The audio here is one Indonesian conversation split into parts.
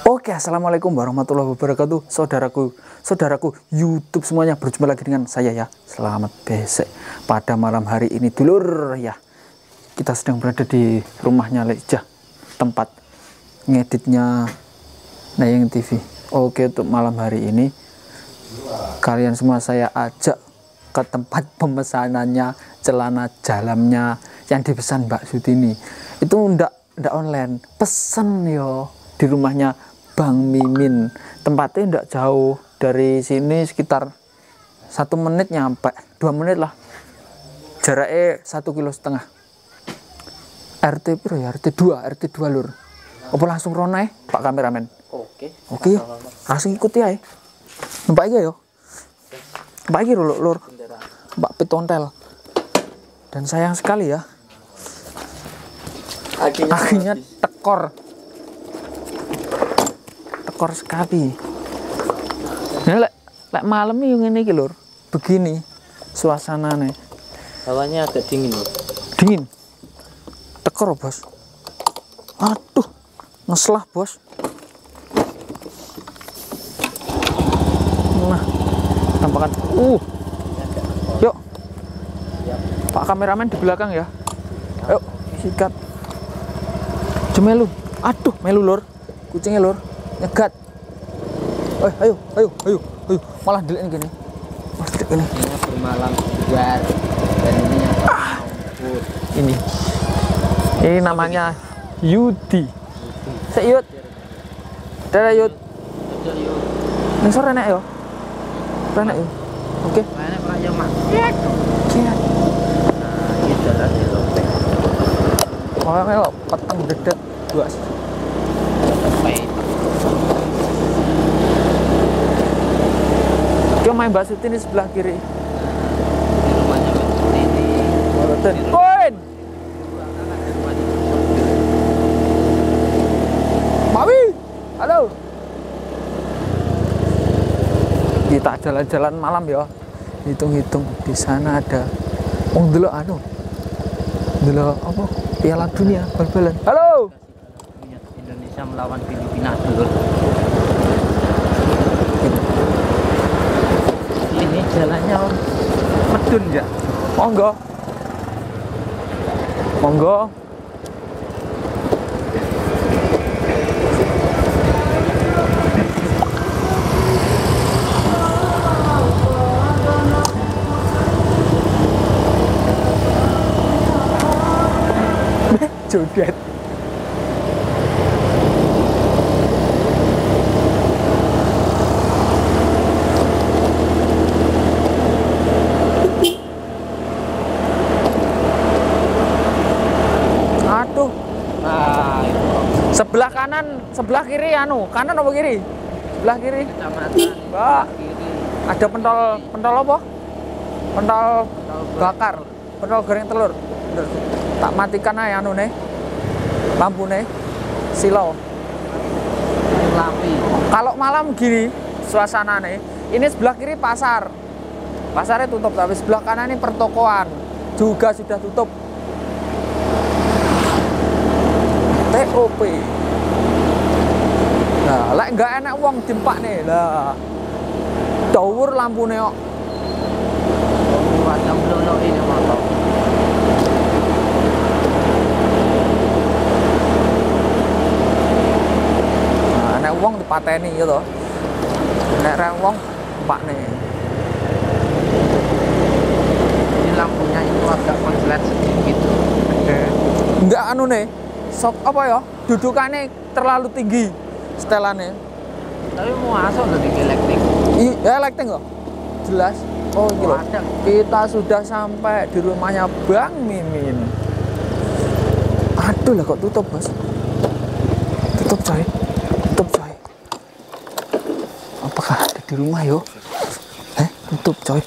Oke, assalamualaikum warahmatullahi wabarakatuh, saudaraku YouTube semuanya. Berjumpa lagi dengan saya ya. Selamat besok pada malam hari ini, dulur ya. Kita sedang berada di rumahnya Lejah, tempat ngeditnya Nayeng TV. Oke, untuk malam hari ini kalian semua saya ajak ke tempat pemesanannya celana dalamnya yang dipesan Mbak Sutini. Itu ndak online, pesen yo di rumahnya Bang Mimin. Tempatnya ndak jauh dari sini, sekitar 1 menit nyampe, 2 menit lah. Jaraknya 1,5 km. RT piro ya? RT 2 lur. Apa langsung rono Pak kameramen? Oke ya. Langsung ikuti ae. Numpak iki yo. Numpak iki lur. Mbak Pitontel. Dan sayang sekali ya. Akhirnya tekor sekali. Nah, lek malam yang ini lur, begini suasananya. Hawanya agak dingin loh. Dingin. Tekor bos. Aduh, ngeslah bos. Nah, tampakan. Yuk. Pak kameramen di belakang ya. Ayo, sikat. Jemelu. Aduh, melu lur. Kucingnya lur. Nyegat. Ayo. Malah delik gini. Mas delik ini. Ini bermalam luar. Dan ini yang ini. Ini namanya Yudi. Seyut. Dadah Yud. Ning sore nek yo. Renek yo. Oke. Renek ora yo, Mak. Iya. Nah, iki jalan di lopek. Oh, melok peteng dedet buas. Dia main Mbak Sutini sebelah kiri. Di rumahnya Mbak Sutini. Poin. Mawi. Halo. Kita jalan-jalan malam ya. Hitung-hitung di sana ada delok delok apa? Piala Dunia bal-balan. Halo. Indonesia melawan Filipina dulu. Ini jalannya medun ya. Monggo. Jodet. Aduh. Nah, itu Sebelah kanan, sebelah kiri kanan apa kiri? Sebelah kiri. kecamatan Mbak, kiri. ada pentol apa? Pentol bakar, pentol goreng telur. Bener. Tak matikan aja lampu silau. Lampi. Kalau malam gini suasana ini sebelah kiri pasarnya tutup, tapi sebelah kanan ini pertokoan juga sudah tutup. TOP. Nah, lek nggak enak uang dimpak nih lah. Dawur lampu kok. Macam blono ini mantap. Nah, nek uang dipateni gitu. Nek ra uang pak nih. Ini lampunya itu agak konslet sedikit. Enggak sok apa ya? Dudukannya terlalu tinggi setelannya. Tapi mau masuk dari elektrik. Iya, elektrik kok. Jelas. Oh, gitu. Kita sudah sampai di rumahnya Bang Mimin. Aduh lah kok tutup, Bos. Tutup coy. Apakah ada di rumah yo? Tutup coy.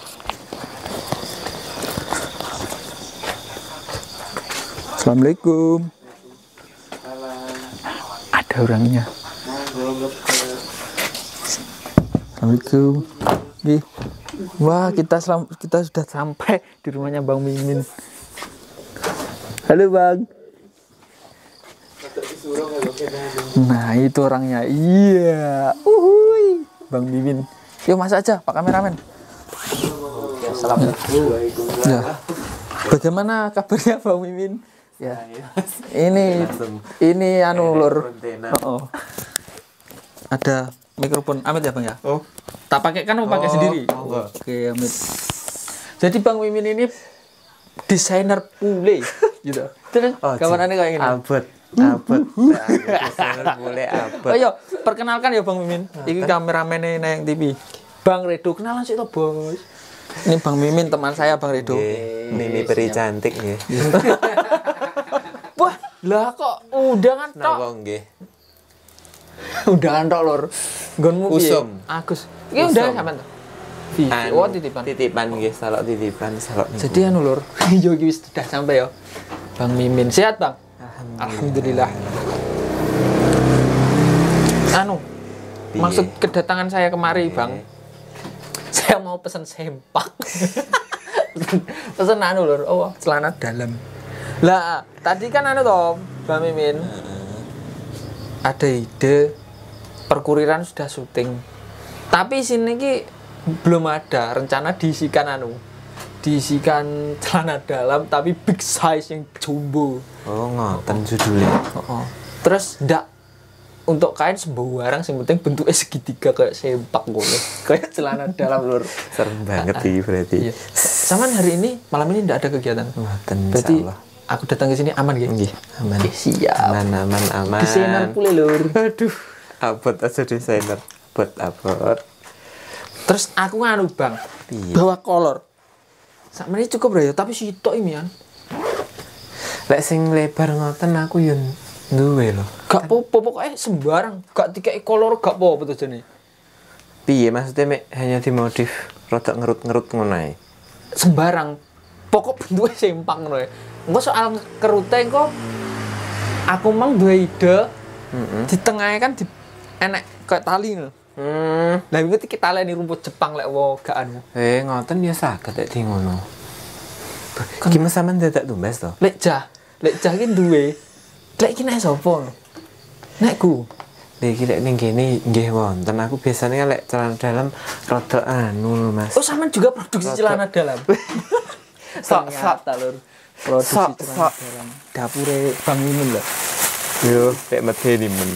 Assalamualaikum. Ada orangnya. Assalamualaikum. Wah, kita sudah sampai di rumahnya Bang Mimin. Halo Bang. Nah, itu orangnya. Iya. Uhuy. Bang Mimin. Yuk masak aja, Pak kameramen. Assalamualaikum. Ya. Bagaimana kabarnya Bang Mimin? Ya. Ini anu lur. Oh. Ada mikrofon Amit ya Bang ya? Oh. Tak pakai kan mau pakai sendiri. Oke, Amit. Jadi Bang Mimin ini desainer pule gitu. Terus gambarannya kayak gini. Abot. Mulai abot. Oh iya, perkenalkan ya Bang Mimin. Iki kameramennya Nayang TV. Bang Redo, kenalan sih toh, Bos. Ini Bang Mimin teman saya Bang Redo. Mimi peri cantik nggih. Wah, lah kok undangan tok. Napa nggih? Undangan tok lur. Nggonmu piye? Usum. Agus. Iki undangan sampean to? Oh, titipan. Titipan nggih, salok titipan, salok niku. Jadi anu lur, yo iki wis sudah sampai ya. Bang Mimin sehat, Bang? Alhamdulillah. Anu, maksud kedatangan saya kemari, Bang. Saya mau pesen sempak. Pesen anu lur, oh, celana dalam. Lah, tadi kan anu toh, Bang Mimin. Ada ide perkuriran sudah syuting. Tapi sini ki belum ada rencana diisikan anu. Diisikan celana dalam tapi big size yang jumbo. Oh, ngoten judulnya. Oh. Terus ndak untuk kain sembarang yang penting bentuknya segitiga kayak sempak ngono. Kayak celana dalam lur. Serem banget iki berarti. Iya. Saman hari ini malam ini ndak ada kegiatan. Ngoten Berarti insyaallah. aku datang ke sini aman gitu. Nggih, aman. Siap. Aman. Desainer pule lur. Aduh, abot aja desainer. Abot. Terus aku nganu Bang, Piye? bawa kolor. Sakmene cukup ya, tapi sitok ini kan. Lek sing lebar ngoten aku yo duwe lho. Gak apa-apa pokoknya sembarang, gak dikai kolor gak apa-apa tuh jane. Piye maksudnya mek hanya dimodif rada ngerut-ngerut ngono ae. Sembarang. Pokok bentuknya sempak ngono ya. Engko soal kerute engko aku mang duwe ide. Di tengahnya kan di enek kayak tali ngono. Lah iki kita taleni rumput Jepang lek wo gak anu. Ngoten ya saged lek di ngono. Ki mas sampean dadak tumbas to? Lek jah ki duwe. Lek iki nek sapa? Nekku. Lek iki lek ning kene nggih wonten. Aku biasanya lek celana dalam rada anu lho, Mas. Oh, sampean juga produksi celana dalam. Ternyata lur. Produksi celana dalam. Dapure Bang Mimin lho. Yo, lek medeni men.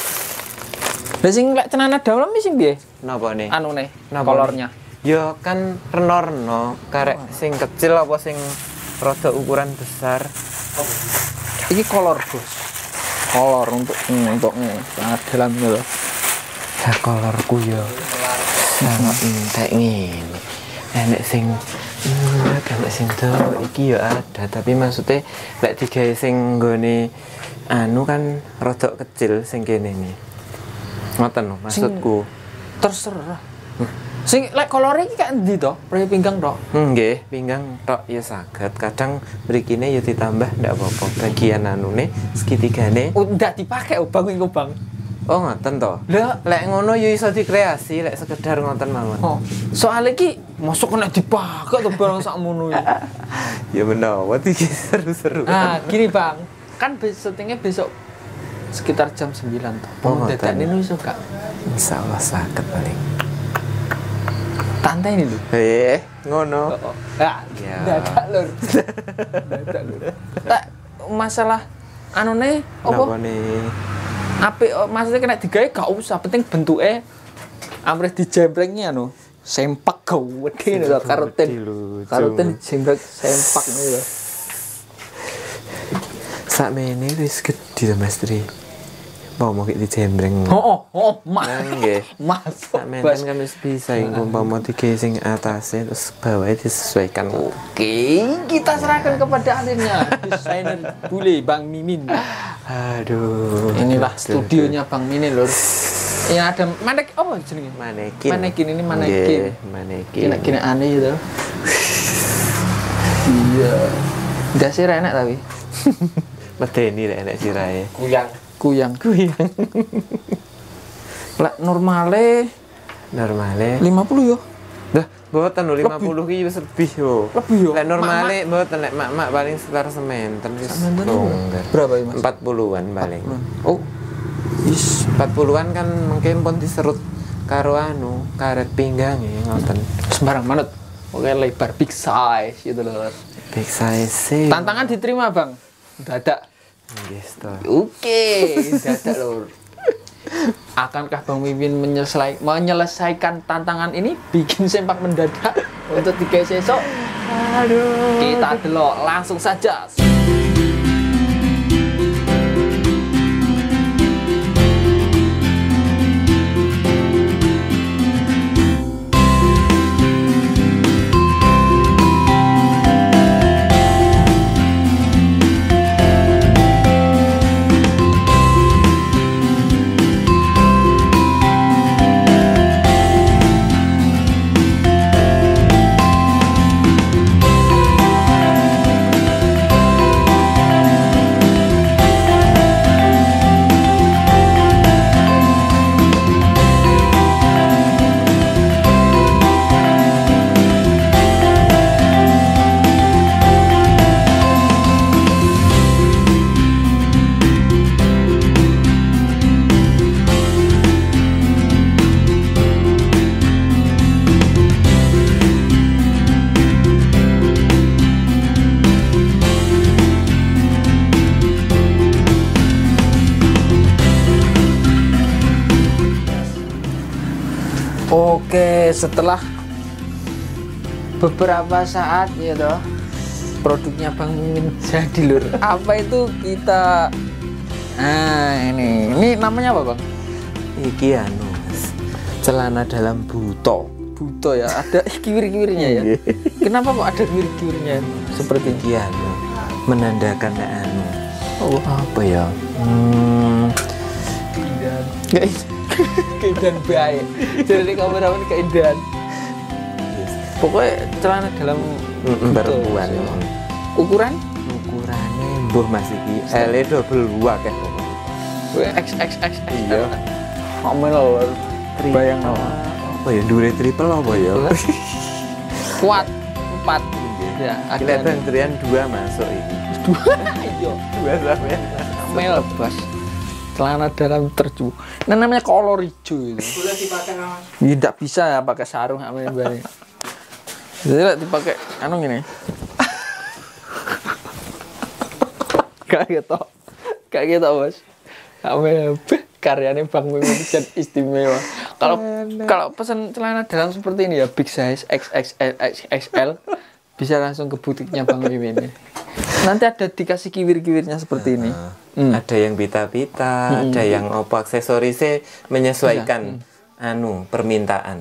Lah sing lek celana dalam sing piye? Napa nih? Anune, Napa kolornya. Yo kan reno-reno, karek sing kecil apa sing rada ukuran besar. Iki kolor, Bos. Kolor untuk celana dalam lho. Lah kolorku yo. Sangat entek ngene. Enek sing enek sing iki yo ada, tapi maksudnya lek digawe sing nggone anu kan rada kecil sing kene iki. Ngoten lho maksudku. Terserah. Sing lek kolore iki kak endi to? Prai pinggang tok. Nggih, pinggang tok ya saged. Kadang mrikine ya ditambah ndak apa-apa. Bagian anune segitigane. Oh, ndak dipakai Bang iku, Bang. Oh, ngoten to. Lah, Lek ngono ya iso dikreasi, lek sekedar ngoten mawon. oh, soal iki mosok kena dipakai to barang sakmono iki. Ya menawa iki seru-seru. Nah, gini, Bang. Kan syutingnya besok sekitar jam 9 toh. Oh, Dadak ngoten. ini iso gak? Insyaallah saged paling. Tantai ini lho. Ngono. Oh. Ah, Ya. dadak lur. Dadak lur. Tak masalah anune Napa apa? nih? Apik maksudnya kena digawe gak usah, penting bentuke amrih dijembrengnya anu. Sempak gede lho karoten. Karoten jembreng sempak ini lho. Sakmene wis gedhe to Mas Tri. Mau ki dijembreng. Oh, Mas. Nggih. Mas. Sakmene kan wis bisa umpama digawe sing atase terus bawahe disesuaikan. Oke, kita serahkan kepada ahlinya, desainer bule Bang Mimin. Aduh. Inilah studionya Bang Mimin lur. Yang ada manek apa jenenge? Manekin. Manekin ini manekin. Nggih, manekin. Kina-kina aneh gitu. Iya. Dasir enak tapi. Medeni lek enek sirahe. Kuyang. Lek normale Normale. 50 yo. Dah, mboten lho 50 ki wis lebih yo. Lebih yo. Lek normale mboten lek mak-mak paling sekitar sementen wis Sementen longgar. berapa ya, Mas? 40-an paling. Oh, Is 40-an kan mungkin pun diserut karo anu karet pinggang ya ngoten. Sembarang manut. Oke, lebar big size gitu loh. Big size sih. Tantangan diterima, Bang. Dadak. Nggih, toh. Oke, dadak lur. Akankah Bang Mimin menyelesaikan tantangan ini bikin sempak mendadak untuk 3 sesok? Aduh. Kita delok langsung saja. Oke, setelah beberapa saat ya toh produknya Bang Mimin jadi lur. Apa itu kita ini namanya apa Bang? Iki anu Mas. Celana dalam buto. Buto ya, ada kiwir-kiwirnya ya. Kenapa kok ada kiwir-kiwirnya seperti Iki anu menandakan anu. oh, Apa ya? keindahan baik. Jadi kameramen keindahan. Pokoknya celana dalam perempuan. Ukuran? Ukurannya mbuh Mas iki L double akeh pokoknya. XXXX. Iya. Ngomel lho. Bayang no. Apa ya dure triple apa ya? Kuat 4. Ya, Kelihatan trian 2 masuk ini. 2. Iya, 2 sampean. Mel bos. Celana dalam tercu. Ini namanya kolor hijau itu. Boleh dipakai Mas? Tidak bisa ya pakai sarung amin bari. Jadi dipakai anu gini. Kayak gitu bos. Amin karyanya Bang Mimin dan istimewa. Kalau pesan celana dalam seperti ini ya big size XXL XXL bisa langsung ke butiknya Bang Mimin. Nanti ada dikasih kiwir-kiwirnya seperti ini. Ada yang pita-pita, ada yang opo aksesorisnya menyesuaikan anu permintaan.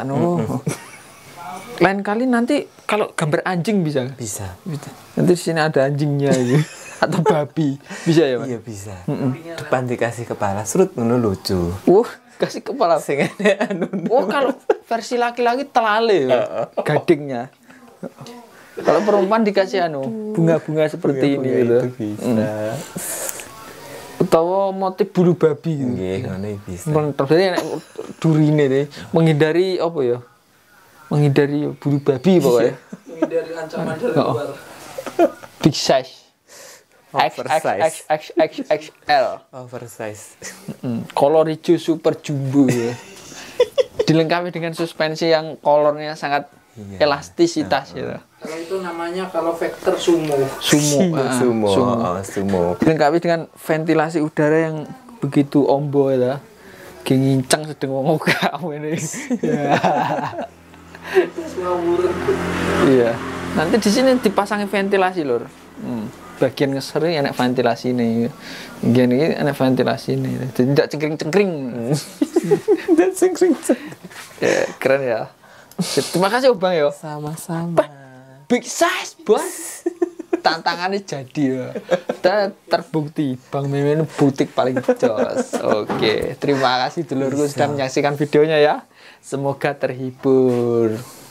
Lain kali nanti kalau gambar anjing bisa. Bisa. Nanti di sini ada anjingnya gitu. Atau babi. Bisa ya, Pak? Iya bisa. Depan dikasih kepala serut ngono lucu. Kasih kepala. Sing anu. Kalau versi laki-laki telale ya. Gadingnya. Kalau perempuan dikasih bunga-bunga seperti ini gitu. Itu bisa. Atau motif bulu babi gitu. Nggih, ngono bisa. Jadi enak durine deh, menghindari apa ya? Menghindari bulu babi pokoknya. Menghindari ancaman dari luar. Big size. Oversize. XXXXL. Oversize. Kolor hijau super jumbo ya. Dilengkapi dengan suspensi yang kolornya sangat elastisitas ya. Kalau itu namanya kalau vector sumo. Sumo. Dilengkapi dengan ventilasi udara yang begitu ombo ya. Ngincang sedeng wong oga ini. Iya. Nanti di sini dipasangi ventilasi lur. Bagian ngeseri enak ventilasi ini. Bagian ini enak ventilasi ini. Tidak cengkring-cengkring. Dan sing. Ya, keren ya. Terima kasih Bang ya. Sama-sama. Big size, Bos. Tantangannya jadi ya. Terbukti Bang Mimin butik paling jos. Oke, terima kasih dulurku sudah menyaksikan videonya ya. Semoga terhibur.